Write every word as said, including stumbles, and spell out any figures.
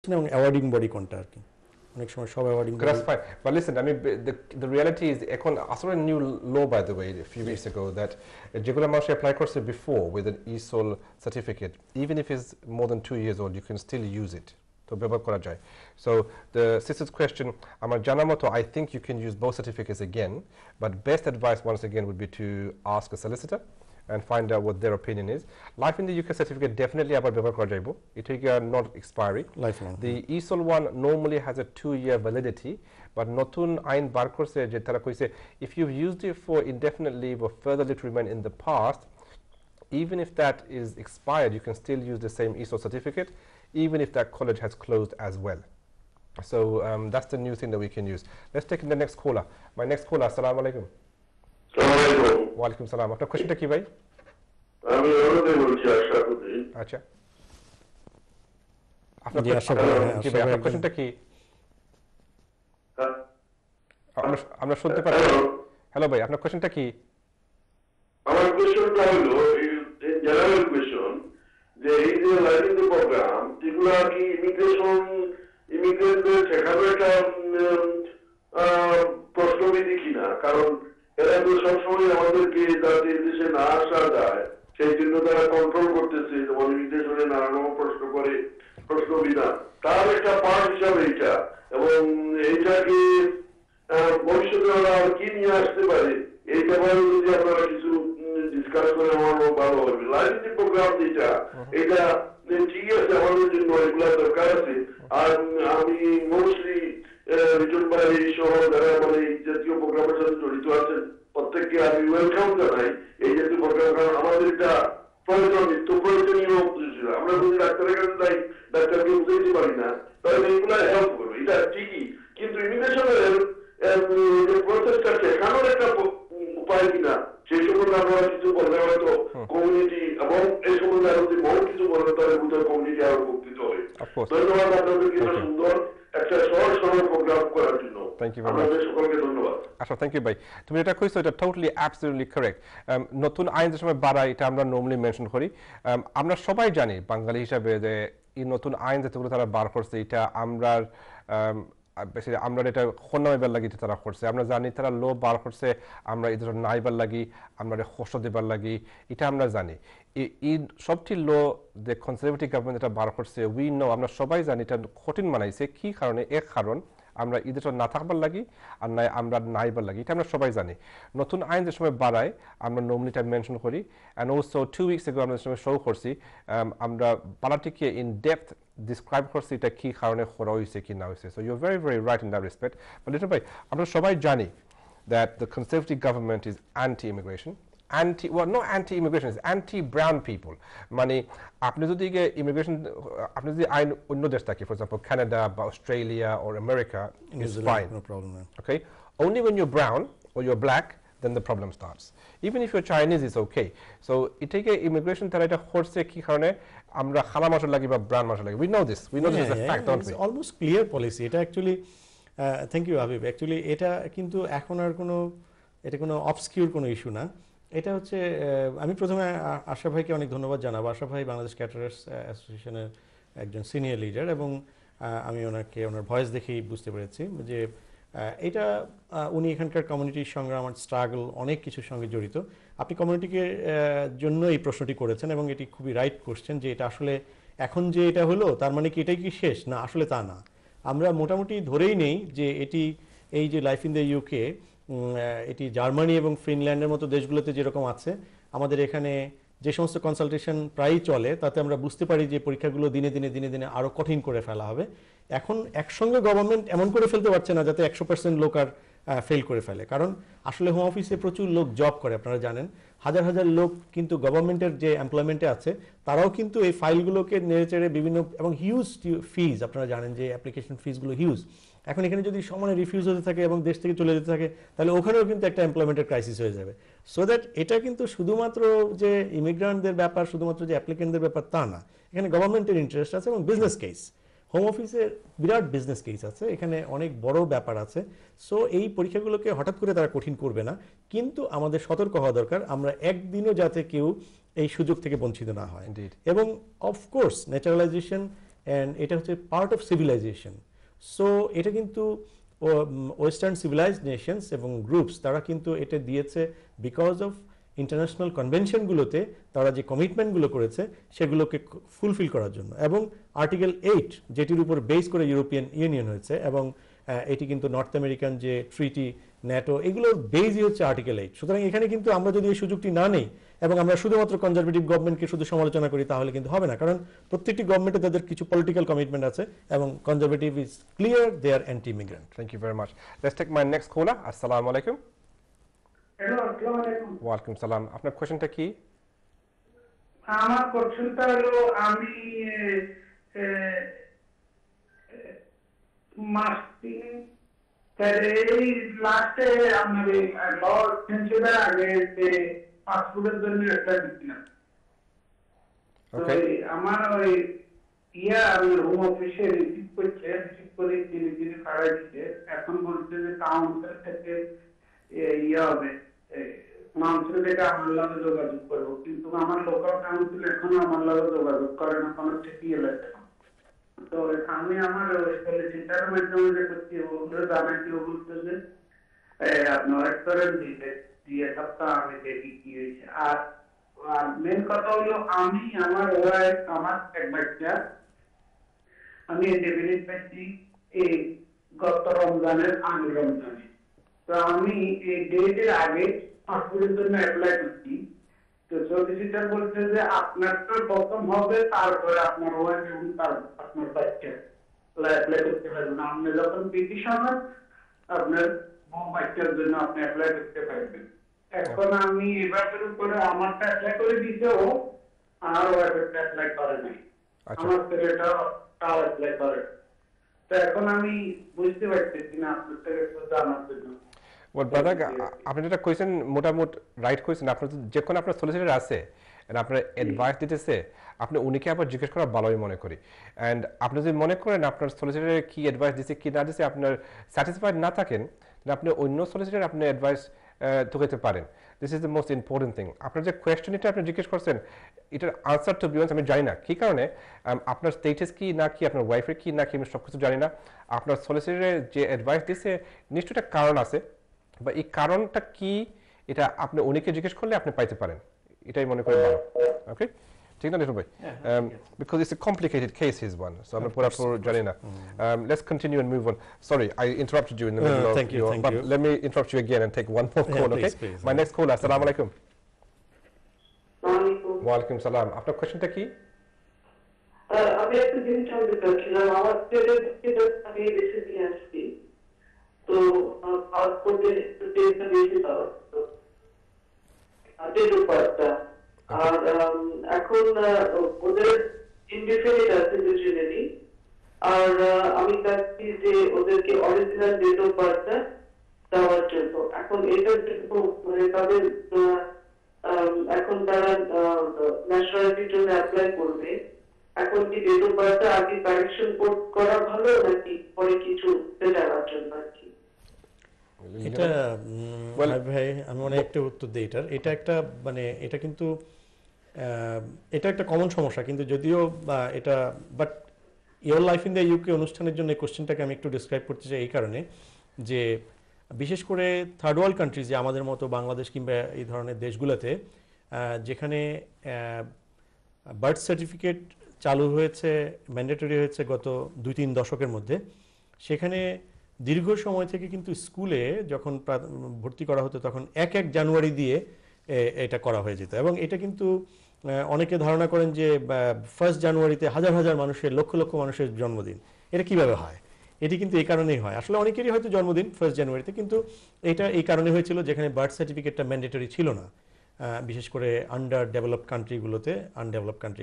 এবং awarding body কোনটা আর কি অনেক সময় সব awarding That's fine. But listen, I mean, the, the reality is, এখন আসলে a new law, by the way, a few weeks ago, that যেগুলো মানুষ apply করছে before with an E S O L certificate, even if it's more than two years old, you can still use it. তো ব্যবহার করা যায়. So the sister's question, আমার জানা মতো, I think you can use both certificates again, but best advice once again would be to ask a solicitor and find out what their opinion is. Life in the U K certificate definitely আবার ব্যবহার করা যাইব. It will get not expiry. Lifelong. The E S O L one normally has a two-year validity, but নতুন আইন বার করছে যে তারা কইছে if you've used it for indefinite leave or further leave to remain in the past, even if that is expired, you can still use the same E S O L certificate, even if that college has closed as well. So um, that's the new thing that we can use. Let's take in the next caller. My next caller, assalamu alaikum. Wa alaikum salam. আপনার কোশ্চেনটা কি ভাই? আমি ওনাদের বলছি আশরাফুদ্দিন। আচ্ছা। আপনার কি ভাই আপনার কোশ্চেনটা কি? আমরা আমরা শুনতে পাচ্ছি। হ্যালো ভাই, আপনার কোশ্চেনটা কি? আমার কোশ্চেনটা হলো জেনারেল কোশ্চেন যে এই যে লাইফিং দ্য প্রোগ্রাম এগুলা কি ইমিগ্রেশন ইমিগ্রেন্টদের শেখানো একটা প্রশ্নবিধি কিনা, কারণ এরা তো সবসময় আমাদেরকে যাতে দেশে না আসা যায় সেই জন্য তারা কন্ট্রোল করতেছে, যেমন ইমিগ্রেশনে নানান প্রশ্ন করে প্রশ্নবিধান তার একটা পার্ট হিসাবে এটা, এবং এইটাকে ভবিষ্যতে ওরা কি নিয়ে আসতে পারে এই ব্যাপারে যদি আপনারা কিছু ডিসকাস করে আমার ভালো হবে। লাইফিং প্রোগ্রাম যেটা এটা ঠিক আছে, আমাদের জন্য এগুলা দরকার আছে। আর আমি মোস্টলি রিটন ভাই সহ যারা মানে এই জাতীয় প্রোগ্রামের সাথে জড়িত আছেন প্রত্যেককে আমি ওয়েলকাম জানাই এই জাতীয় প্রোগ্রাম, কারণ আমাদের এটা প্রয়োজন, নিত্য প্রয়োজনীয়। আমরা যদি ডাক্তারের কাছে যাই ডাক্তারকে বুঝাইতে পারি না, তাহলে এগুলা হেল্প করবে, এটা ঠিকই। কিন্তু ইমিগ্রেশনের প্রসেসটা শেখানোর একটা উপায় কিনা সেই সম্বন্ধে আপনারা কিছু বললে হয়তো কমিউনিটি, এবং এই সম্বন্ধে আরো যদি বহু কিছু বলেন তাহলে বুঝতে কমিউনিটি আরো উপকৃত হবে। ধন্যবাদ আপনাদেরকে সুন্দর একটা সহজ সরল প্রোগ্রাম করার জন্য। Thank you very much. আপনাদের সকলকে ধন্যবাদ। আচ্ছা, থ্যাংক ইউ ভাই। তুমি এটা কইছো, এটা টোটালি অ্যাবসলিউটলি কারেক্ট। নতুন আইন যে সময় বাড়ায় এটা আমরা নর্মালি মেনশন করি। আমরা সবাই জানি বাঙালি হিসাবে যে এই নতুন আইন যেগুলো তারা বার করছে এটা আমরা বেশি আমরা এটা খন্নাইবার লাগি তারা করছে, আমরা জানি তারা লো বার করছে, আমরা এদের নাইবার লাগি, আমরা কষ্ট দেবার লাগি, এটা আমরা জানি। এই সবটি লো যে কনজারভেটিভ গভর্নমেন্ট এটা বার করছে উই নো, আমরা সবাই জানি এটা কঠিন বানাইছে কি কারণে। এক কারণ আমরা ঈদের না থাকবার লাগি আর নাই আমরা নাইবার লাগি, এটা আমরা সবাই জানি। নতুন আইন যে সময় বাড়ায় আমরা নর্মালি এটা মেনশন করি। অ্যান্ড অলসো টু উইকস এগো আমরা সময় শো করছি, আমরা বালাটিকে ইন ডেপথ ডিসক্রাইব করছি এটা কি কারণে করা হয়েছে কি না হয়েছে। So you are very very right in that respect. But Liton ভাই, আমরা সবাই জানি that the conservative government is anti immigration, anti well no anti immigration is anti brown people, মানে আপনি যদি ইমিগ্রেশন আপনি যদি আইন অন্য দেশ থাকে, ফর এক্সাম্পল কানাডা বা Australia or America, is fine, no problem. Okay, only when you're brown or you're black then the problem starts. Even if you're Chinese it's okay. So এটাকে ইমিগ্রেশন তারা এটা করছে কি কারণে আমরা খালা মাসুল লাগি বা ব্রাউন মাসুল লাগি, we know this we know yeah, this is a yeah, fact, don't we? It's almost clear policy এটা actually. Thank you Habib. Actually এটা কিন্তু এখন আর কোনো এটা কোনো অবসকিউর কোনো ইস্যু না। এটা হচ্ছে আমি প্রথমে আশরাফ ভাইকে অনেক ধন্যবাদ জানাবো। আশরাফ ভাই বাংলাদেশ ক্যাটারার্স অ্যাসোসিয়েশনের একজন সিনিয়র লিডার, এবং আমি ওনাকে ওনার ভয়েস দেখেই বুঝতে পেরেছি যে এটা উনি এখানকার কমিউনিটির সঙ্গে আমার স্ট্রাগল অনেক কিছুর সঙ্গে জড়িত। আপনি কমিউনিটিকে জন্য এই প্রশ্নটি করেছেন এবং এটি খুবই রাইট কোশ্চেন যে এটা আসলে এখন যে এটা হলো তার মানে কি এটাই কি শেষ না? আসলে তা না। আমরা মোটামুটি ধরেই নেই যে এটি এই যে লাইফ ইন দ্য ইউকে এটি জার্মানি এবং ফিনল্যান্ডের মতো দেশগুলোতে যেরকম আছে, আমাদের এখানে যে সমস্ত কনসালটেশন প্রায়ই চলে তাতে আমরা বুঝতে পারি যে পরীক্ষাগুলো দিনে দিনে দিনে দিনে আরও কঠিন করে ফেলা হবে। এখন একসঙ্গে গভর্নমেন্ট এমন করে ফেলতে পারছে না যাতে একশো পার্সেন্ট লোক আর ফেল করে ফেলে, কারণ আসলে হোম অফিসে প্রচুর লোক জব করে, আপনারা জানেন হাজার হাজার লোক কিন্তু গভর্নমেন্টের যে এমপ্লয়মেন্টে আছে তারাও কিন্তু এই ফাইলগুলোকে নেড়ে চেড়ে বিভিন্ন এবং হিউজ ফিজ, আপনারা জানেন যে অ্যাপ্লিকেশন ফিজগুলো হিউজ। এখন এখানে যদি সমানে রিফিউজ হতে থাকে এবং দেশ থেকে চলে যেতে থাকে তাহলে ওখানেও কিন্তু একটা এমপ্লয়মেন্টের ক্রাইসিস হয়ে যাবে। সো দ্যাট এটা কিন্তু শুধুমাত্র যে ইমিগ্রান্টদের ব্যাপার, শুধুমাত্র যে অ্যাপ্লিকেন্টদের ব্যাপার তা না, এখানে গভর্নমেন্টের ইন্টারেস্ট আছে এবং বিজনেস কেস, হোম অফিসের বিরাট বিজনেস কেস আছে, এখানে অনেক বড় ব্যাপার আছে। সো এই পরীক্ষাগুলোকে হঠাৎ করে তারা কঠিন করবে না, কিন্তু আমাদের সতর্ক হওয়া দরকার আমরা একদিনও যাতে কেউ এই সুযোগ থেকে বঞ্চিত না হয়। এবং অফকোর্স ন্যাচারালাইজেশন অ্যান্ড এটা হচ্ছে পার্ট অফ সিভিলাইজেশন। সো এটা কিন্তু ওয়েস্টার্ন সিভিলাইজড নেশনস এবং গ্রুপস তারা কিন্তু এটা দিয়েছে বিকজ অফ ইন্টারন্যাশনাল কনভেনশনগুলোতে তারা যে কমিটমেন্টগুলো করেছে সেগুলোকে ফুলফিল করার জন্য। এবং আর্টিকেল এইট যেটির উপর বেস করে ইউরোপিয়ান ইউনিয়ন হয়েছে, এবং এটি কিন্তু নর্থ আমেরিকান যে ট্রিটি, ন্যাটো, এগুলোর বেসই হচ্ছে আর্টিকেল এইট। সুতরাং এখানে কিন্তু আমরা যদি এই সুযোগটি না নেই এবং আমরা শুধুমাত্র কনজারভেটিভ গভর্নমেন্টকে শুধু সমালোচনা করি তাহলে কিন্তু হবে না, কারণ প্রত্যেকটি গভর্নমেন্টে তাদের কিছু পলিটিক্যাল কমিটমেন্ট আছে এবং conservative is clear they are anti immigrant. Thank you very much. Let's take my next caller. আসসালামু আলাইকুম। হ্যালো, আসসালামু আলাইকুম। ওয়ালাইকুম সালাম। আপনার কোশ্চেনটা কি? আমার কোশ্চেনটা হলো, আমি মাস্টিং এই লাস্টে আপনার ল সেঞ্চুরির আগে যে পাসপোর্টের জন্য একটা দিচ্ছিলাম। ওকে, আমার ওই ইয়া আমি হোম অফিসে রিসিভ করছে, রিসিভ করে তিনি তিনি কারা দিচ্ছে। এখন বলছে যে কাউন্সিল থেকে ইয়া হবে, কাউন্সিল থেকে আমার লগে যোগাযোগ করবো, কিন্তু আমার লোকাল কাউন্সিল এখনো আমার লগে যোগাযোগ করে না, কোনো ঠিকই এলে। তো আমি আমার সলিসিটার মাধ্যমে যে করছি ওগুলো জানাচ্ছি, ও বলতে যে আপনি ওয়েট করেন, দিতে দিয়ে সপ্তাহ আমি দেখি কি হয়েছে। আর আর মেন কথা হলো, আমি আমার ওয়াইফ আমার এক বাচ্চা আমি ডেবিলিট পাচ্ছি এই গত রমজানের আগের রমজানে। তো আমি এই ডেটের আগে পাসপোর্টের জন্য অ্যাপ্লাই করছি। তো সলিসিটার বলছে যে আপনার তো প্রথম হবে, তারপরে আপনার ওয়াইফ এবং তার আপনার বাচ্চা অ্যাপ্লাই করতে পারবেন। আপনি যখন পিটিশন আপনার বাচ্চার জন্য আপনি অ্যাপ্লাই করতে পারবেন। এখন আমি এবার করে আমারটা অ্যাপ্লাই করে দিতেও আর ওয়াইফেরটা অ্যাপ্লাই করে নাই, আমার ছেলেটা তাও অ্যাপ্লাই করে। তো এখন আমি বুঝতে পারতেছি না, আপনার থেকে একটু জানার জন্য। আপনি যেটা কইছেন মোটামুটি রাইট কইছেন। আপনার যে কোনো আপনার সলিসিটার আছে, আপনার অ্যাডভাইস দিতেছে, আপনি উনিকে আবার জিজ্ঞেস করা ভালোই মনে করি। অ্যান্ড আপনি যদি মনে করেন আপনার সলিসিটারে কি অ্যাডভাইস দিচ্ছে কি না দিচ্ছে আপনার স্যাটিসফাইড না থাকেন, তাহলে আপনি অন্য সলিসিটার আপনি অ্যাডভাইস ঢুকাইতে পারেন। This is the most important thing. আপনার যে কোয়েশ্চেন এটা আপনি জিজ্ঞেস করছেন, এটার আনসার টু বি অনেস্ট আমি জানি না কী কারণে, আপনার স্টেটাস কি না কি, আপনার ওয়াইফের কি না কি, আমি সব কিছু জানি না। আপনার সলিসিটারে যে অ্যাডভাইস দিচ্ছে নিশ্চয়ই একটা কারণ আছে, বা এই কারণটা কি এটা আপনি উনিকে জিজ্ঞেস করলে আপনি পাইতে পারেন, এটাই মনে করি ভালো। ওকে, ঠিক না নিশু ভাই? Because it's a complicated case his one, so আমরা পুরোপুর জানি না। Let's continue and move on. Sorry, I interrupted you in the middle of your, but let me interrupt you again and take one more call, okay? My next call. Assalamu alaikum. ওয়ালাইকুম সালাম। আপনার কোশ্চেনটা কি? আমি একটা জিনিস জানতে চাচ্ছিলাম, আমার ছেলে আমি দেশে নিয়ে আসছি, তো পাসপোর্টের ডেটটা বেশি দেওয়া ডেট অফ বার্থটা, আর এখন ওদের ইনডিফিনিট আছে জেনারেলি, আর আমি চাচ্ছি যে ওদেরকে অরিজিনাল ডেট অফ বার্থটা দেওয়ার জন্য। এখন এটার জন্য মানে তাদের এখন তারা ন্যাশনালিটির জন্য অ্যাপ্লাই করবে, এখন কি ডেট অফ বার্থটা আগে কারেকশন করা ভালো নাকি পরে কিছু জানার জন্য আর কি? এটা ভাই আমি মনে একটা উত্তর দিই এটার। এটা একটা মানে এটা কিন্তু এটা একটা কমন সমস্যা, কিন্তু যদিও এটা but your life in the UK অনুষ্ঠানের জন্য এই কোশ্চেনটাকে আমি একটু ডিসক্রাইব করতে চাই এই কারণে যে বিশেষ করে থার্ড ওয়ার্ল্ড কান্ট্রিজ, যে আমাদের মতো বাংলাদেশ কিংবা এই ধরনের দেশগুলোতে যেখানে বার্থ সার্টিফিকেট চালু হয়েছে, ম্যান্ডেটরি হয়েছে গত দুই তিন দশকের মধ্যে, সেখানে দীর্ঘ সময় থেকে কিন্তু স্কুলে যখন ভর্তি করা হতো তখন এক এক জানুয়ারি দিয়ে এটা করা হয়ে যেত। এবং এটা কিন্তু অনেকে ধারণা করেন যে ফার্স্ট জানুয়ারিতে হাজার হাজার মানুষের, লক্ষ লক্ষ মানুষের জন্মদিন। এটা কিভাবে হয়? এটি কিন্তু এই কারণেই হয়, আসলে অনেকেরই হয়তো জন্মদিন ফার্স্ট জানুয়ারিতে, কিন্তু এটা এই কারণে হয়েছিল যেখানে বার্থ সার্টিফিকেটটা ম্যান্ডেটরি ছিল না, বিশেষ করে আন্ডার ডেভেলপড কান্ট্রিগুলোতে, আনডেভেলপড কান্ট্রি